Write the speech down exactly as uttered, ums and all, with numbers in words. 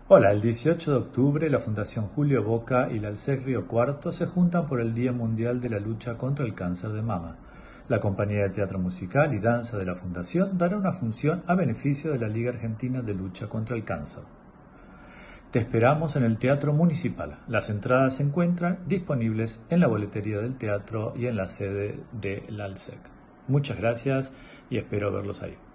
Hola, el dieciocho de octubre la Fundación Julio Boca y la ALSEC Río Cuarto se juntan por el Día Mundial de la Lucha contra el Cáncer de Mama. La compañía de teatro musical y danza de la Fundación dará una función a beneficio de la Liga Argentina de Lucha contra el Cáncer. Te esperamos en el Teatro Municipal. Las entradas se encuentran disponibles en la boletería del teatro y en la sede de la ALSEC. Muchas gracias y espero verlos ahí.